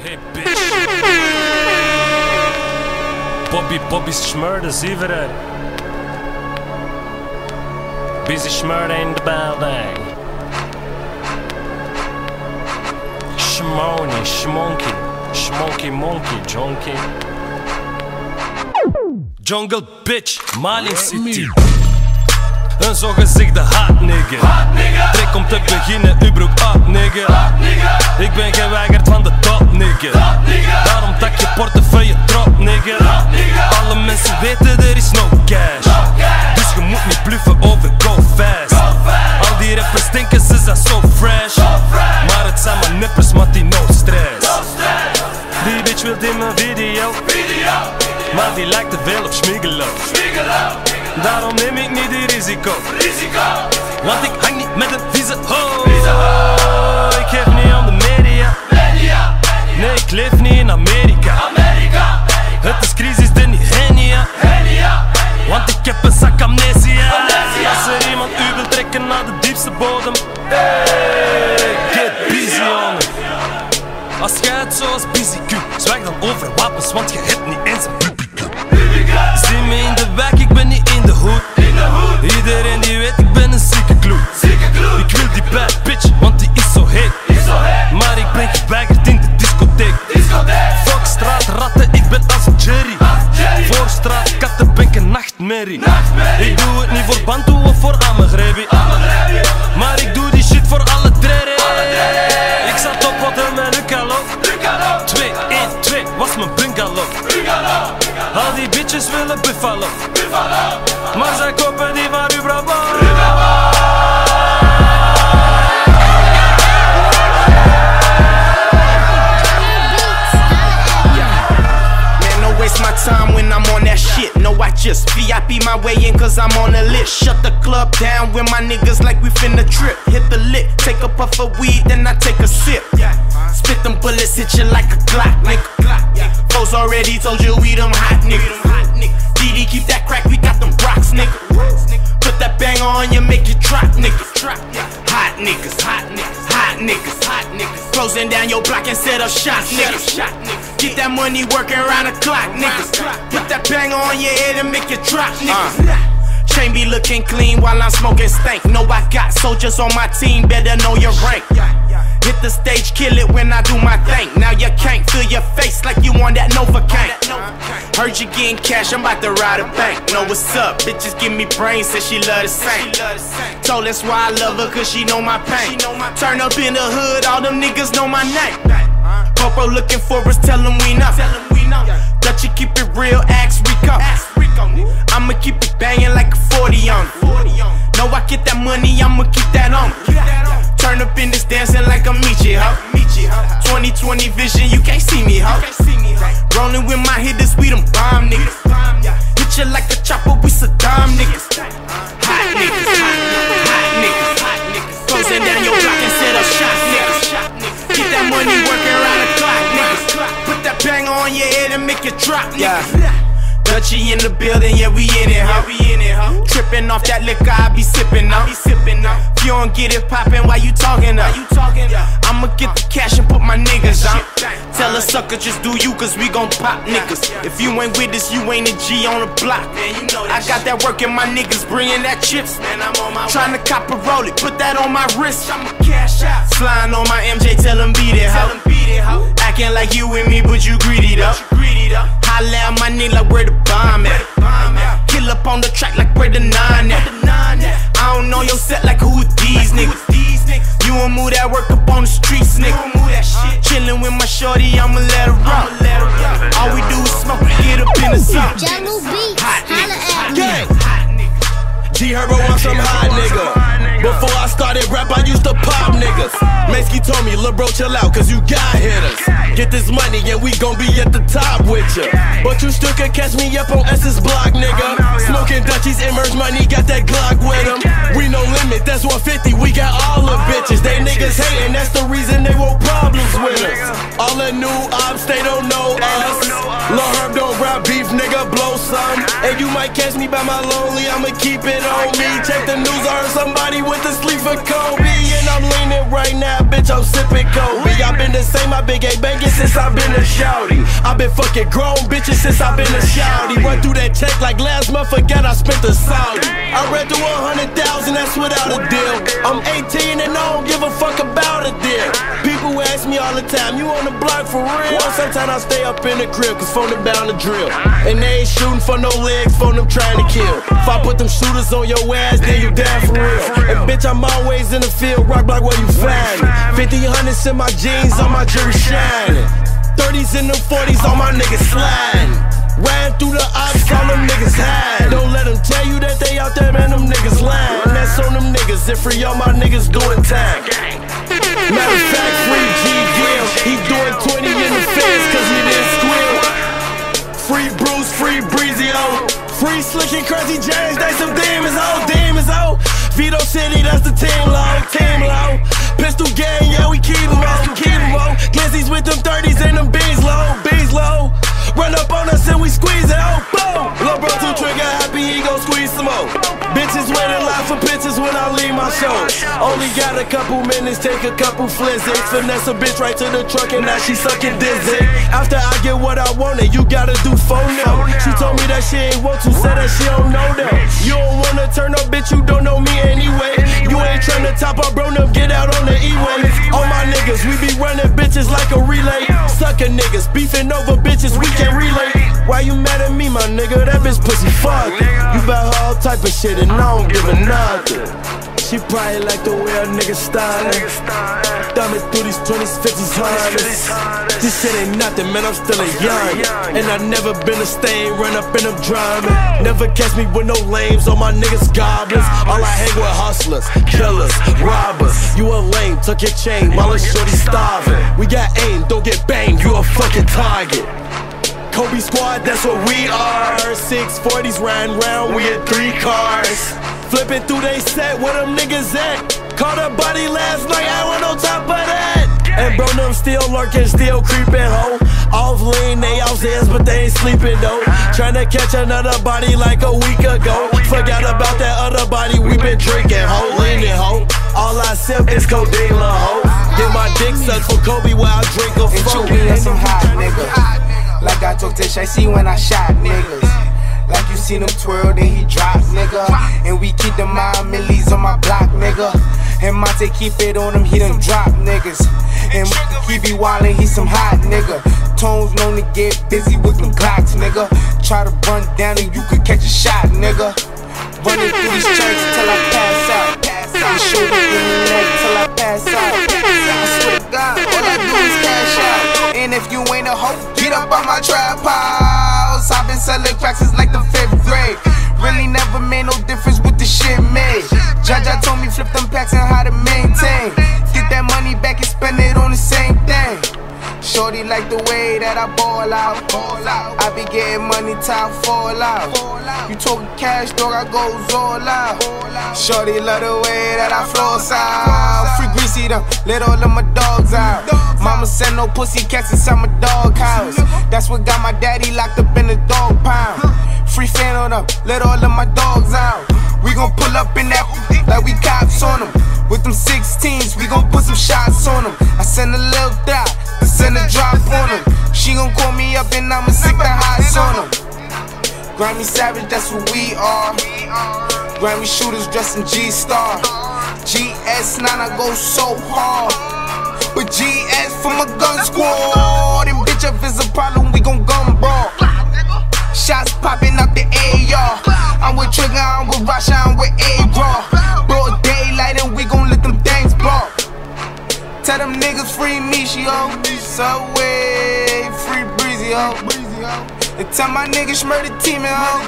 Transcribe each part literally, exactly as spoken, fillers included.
Hey bitch. Bobby, Bobby's smurder, zie we er. Busy smurder in the building. Shmoney, shmonky, shmonky monkey, jonky. Jungle bitch, Malin City. Een zogezegde hot nigga. Trek om te beginnen, uw broek up nigga. Ik ben geweigerd van de top nigga. Daarom tak je portefeuille drop nigga. Alle mensen weten er is no cash. Dus je moet niet bluffen over go fast. Al die rappers denken ze zijn so fresh. Maar het zijn maar nippers, maar die no stress. Die bitch wil in mijn video, maar die lijkt te veel op Schmigelo. Daarom neem ik niet die risico, want ik hang niet met een vieze ho. Ik geef niet aan de media, nee ik leef niet in Amerika. Het is crisis, de Nigenia, want ik heb een zak amnesia. Als er iemand u wil trekken naar de diepste bodem, hey, get busy jongen. Als jij het zoals Busy Q, zwijg dan over wapens, want je hebt niet eens een B B Q. Zie me in de wijk, ik ben niet in de hood. Iedereen die weet, ik ben een zieke kloe. Ik wil die bad bitch, want die is zo heet. Maar ik ben geweigerd in de discotheek. Fuck straatratten, ik ben als Jerry. Voor straatkatten ben ik een nachtmerrie. Ik doe het niet voor Bantu of voor Amagrebi, maar ik doe die shit voor alle dredden. Ik zat op hotel met Lucalo. twee een twee was mijn bungalow. Al die bitches willen Buffalo, maar zij kopen die van Ubrabo. Waste my time when I'm on that shit. No, I just V I P my way in cause I'm on the list. Shut the club down with my niggas like we finna trip. Hit the lick, take a puff of weed, then I take a sip. Spit them bullets, hit you like a Glock, nigga. Folks already told you we them hot niggas. D D keep that crack, we got them rocks, nigga. Put that banger on you, make you drop, niggas. Hot niggas, hot niggas, hot niggas, hot niggas. Closing down your block and set up shots, niggas. Get that money working around the clock, niggas. Put that banger on your head and make you drop, niggas. Chain be looking clean while I'm smoking stank. Know I got soldiers on my team, better know your rank. Hit the stage, kill it when I do my thing. Now you can't feel your face like you on that Novocaine. Heard you getting cash, I'm about to ride a bank. Know what's up, bitches give me brains, said she love the same. Told that's why I love her, cause she know my pain. Turn up in the hood, all them niggas know my name. Popo looking for us, tell them we know. Dutchie keep it real, ask Rico. I'ma keep it banging like a forty on it. Know I get that money, I'ma keep that on me. Turn up in this dancing like I'm Michi, ho. twenty twenty vision, you can't see me, ho. Rolling with my hitters, we them bomb niggas. Hit you like a chopper, we Saddam niggas. Hot niggas, hot niggas, hot niggas, hot niggas. Closing down your block and set up shots, niggas. Get that money working around the clock, niggas. Put that banger on your head and make it drop, niggas. Dutchie in the building, yeah, we in it, huh? We in it, huh? Tripping off that liquor, I be sipping up. If you don't get it poppin', why you talking up? I'ma get the cash and put my niggas on. Tell a sucker just do you, cause we gon' pop niggas. If you ain't with us, you ain't a G on the block. I got that work and my niggas bringing that chips. Tryna cop a roll it, put that on my wrist. Flying on my M J, tell him beat it, ho. Acting like you with me, but you greedy though. Holla at my nigga like where the bomb at. Kill up on the track like where the nine at. I don't know your set like who these niggas. You won't move that work up on the streets, nigga. Chillin' with my shorty, I'ma let her rock. All we do is smoke and get up in the sun. Jungle Beats, holla at me. G Herbo on some hot nigga. Before I started rap, I used to pop niggas. Mansky told me, lil' bro, chill out, cause you got hitters. Get this money and we gon' be at the top with ya. But you still can catch me up on S's block, nigga. Smoking Dutchies, emerge money, got that Glock with him. We no limit, that's one fifty, we got all the bitches. They niggas hating, that's the reason they want problems with us. All the new ops, they don't know us. Lil' Herb don't rap beef, nigga, blow some. you might catch me by my lonely, I'ma keep it on me. Check the news, I heard somebody went to sleep for Kobe. And I'm leaning right now, bitch, I'm sipping Kobe. I've been the same, I've been gay banging since I've been a shouty. I've been fucking grown bitches since I've been a shouty. Run through that check like last month, forgot I spent the Saudi. I read through a hundred thousand, that's without a deal. I'm eighteen and I don't give a fuck about a deal. People ask me all the time, you on the block for real? Sometimes I stay up in the crib, cause phone them bound to drill. And they ain't shooting for no legs, phone them trying to kill. If I put them shooters on your ass, then you down for real. And bitch, I'm always in the field, rock block where you find me. Fifty hundreds in my jeans, on my jury shining. Thirties in them forties, all my niggas sliding. Ran through the ops, all them niggas hide. Don't let them tell you that they out there, man, them niggas lying. And that's on them niggas, and free all my niggas doing time. Matter of fact, free G Gill, he doing twenty in the fence cause he didn't squeal. Free Bruce, free Breezy, oh. Free Slick and Crazy James, they some demons, oh, demons, oh. Vito City, that's the team low, team low. Pistol gang, yeah, we keep them on, keep them on. Glizzies with them thirties and them bees low, bees low. Run up on us and we squeeze it, oh, boom. Lil' bro two trigger happy, he gon' squeeze some more. Bitches waiting live for pictures when I leave my show. Only got a couple minutes, take a couple flizzits. Finesse a bitch right to the truck and now she sucking dizzy. After I get what I wanted, you gotta do phone now. She told me that she ain't want to, said that she don't know that. You don't wanna turn up, bitch, you don't know me anyway. You ain't tryna top up, bro, them get out on the E-way. All my niggas, we be running bitches like a relay. Sucker niggas, beefing over bitches, we can't relate. Why you mad at me, my nigga? That bitch pussy fucked. You bout her all type of shit and I don't give a nothing. She probably like the way a nigga stylin'. Thumbing through these twenties, fifties, hundreds. This shit ain't nothing, man, I'm still a young. And I never been a stain, run up in them drumming. Never catch me with no lames, all my niggas goblins. All I hang with hustlers, killers, robbers. You a lame, took your chain, while a shorty starving. We got aim, don't get banged, you a fucking target. Kobe squad, that's what we are. six forties riding round, we in three cars. Flipping through they set, where them niggas at? Caught a body last night, I went on top of that. And bro, them still lurking, still creeping, ho. Off lean, they off hands, but they ain't sleeping, though. Tryna catch another body like a week ago. Forgot about that other body, we been drinking, ho. Leaning, ho. All I sip is codeine, ho. Get my dick sucked for Kobe while I drink a phone. And you some hot nigga. Like I talked to Shay, see when I shot niggas. Like you seen him twirl, then he drop, nigga. And we keep the mind millies on my block, nigga. And Monte keep it on him, he done drop niggas. And he be wildin', he some hot nigga. Tones known to get busy with them Glocks, nigga. Try to run down and you could catch a shot, nigga. Running through these chunks till I pass out. I show you in the neck till I pass out. I swear to God, all I do is cash out. And if you ain't a hoe, get up on my trap house. I've been selling cracks since like the fifth grade. Really never made no difference with the shit made. Jaja told me flip them packs and how to maintain. Get that money back and spend it on the same thing. Shorty like the way that I ball out. I be getting money till I fall out. You talking cash, dog, I goes all out. Shorty love the way that I floss out. Free greasy them, let all of my dogs out. Mama send no pussy cats inside my dog house. That's what got my daddy locked up in the dog pound. Free fan on them, let all of my dogs out. We gon' pull up in that like we cops on them. With them sixteens, we gon' put some shots on them. I send a little dot, I send a drop on them. She gon' call me up and I'ma stick the hots on them. Grammy Savage, that's what we are. Grammy shooters dressed in G-Star. G S nine, I go so hard. But G S for my gun squad. And bitch, if it's a problem, we gon' gun brawl. Shots popping out the A R. I'm with Trigger, I'm with Rasha, I'm with A-Raw. Broad daylight and we gon' let them things blow. Tell them niggas free Mishi, yo. Subway, free Breezy, yo. And tell my niggas murder team, yo.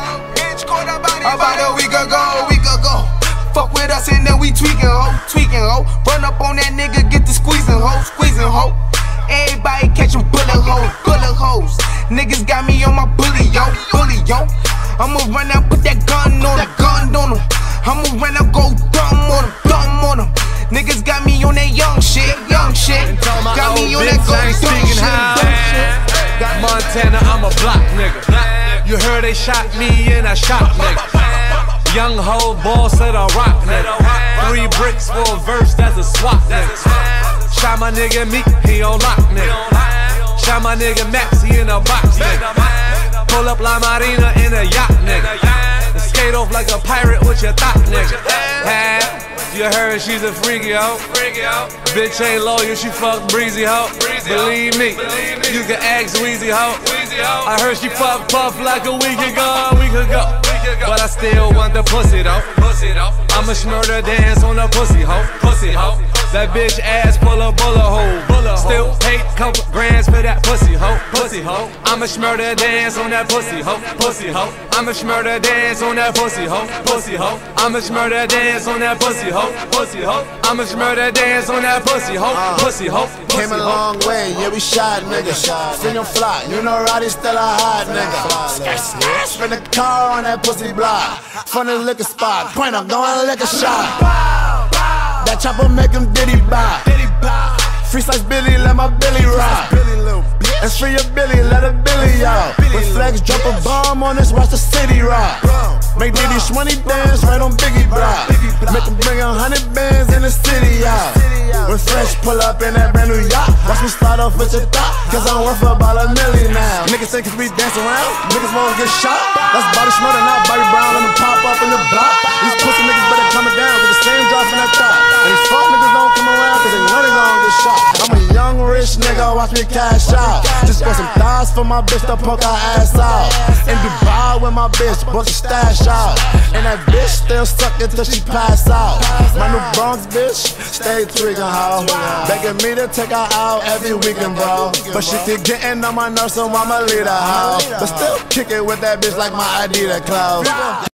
About a week ago, week ago. Fuck with us and then we tweaking, ho, tweaking, ho. Run up on that nigga, get the squeezing, ho, squeezing, ho. Everybody catching bullet holes, bullet holes. Niggas got me on my bully, yo, bully, yo. I'ma run out, put that gun on him, gun on him. I'ma run out, go dumb on him, dumb on him. Niggas got me on that young shit, young shit. Got me on that go dumb shit, dumb shit. Montana, I'm a block nigga. You heard they shot me and I shot niggas. Young hoe boss at a rock nigga. Three bricks for a verse, that's a swap nigga. Shot my nigga Meek, he on lock nigga. Shot my nigga Max, he in a box nigga. Pull up La Marina in a yacht nigga. And skate off like a pirate with your thought nigga. Hey, you heard she's a freaky hoe. Bitch ain't loyal, she fuck breezy hoe. Believe me, you can ask Weezy hoe. I heard she fuck Puff like a week ago, a week ago. But I still want the pussy though. I'ma smurder dance on the pussy hoe. Pussy hoe. That bitch ass full of bullet hole. Still pay couple grands for that pussy hoe. Pussy hoe. I'ma smurder dance on that pussy hoe. Pussy hoe. I'ma smurder dance on that pussy hoe. Pussy hoe. I'ma smurder dance on that pussy hoe. Pussy hoe. I'ma smurder dance on that pussy hoe. Pussy hoe. Came a long way, yeah we shot niggas. Seen him fly, you know Roddy still a hot nigga. Spin the car on that pussy block. From the liquor spot, point up, going lick a shot. That chopper make him diddy bop. Free slice Billy, let my Billy rock. And free your Billy, let a Billy out. When Flex drop a bomb on us, watch the city rock. Make Diddy Shmoney dance right on Biggie block. Make him bring a hundred bands in the city out. When Fresh pull up in that brand new yacht, watch me start off with your thought, cause I'm worth about a million now. Niggas think cause we dance around, niggas won't get shot. That's Body Smurder, not Bobby Brown, let me pop up in the block. These pussy niggas better coming down, with the same drop in that top. And these fuck niggas don't come around, cause they know they gon' get shot. I'm a young rich nigga, watch me cash out. Just got some thighs for my bitch to poke her ass out. In Dubai with my bitch, book the stash out. And that bitch still suckin' till she pass out. My new Bronx bitch, stay tweaking hoe. Begging me to take her out every weekend, bro. But she keep getting on my nerves, so I'ma leave her hoe. But still kick it with that bitch like my Adidas clothes.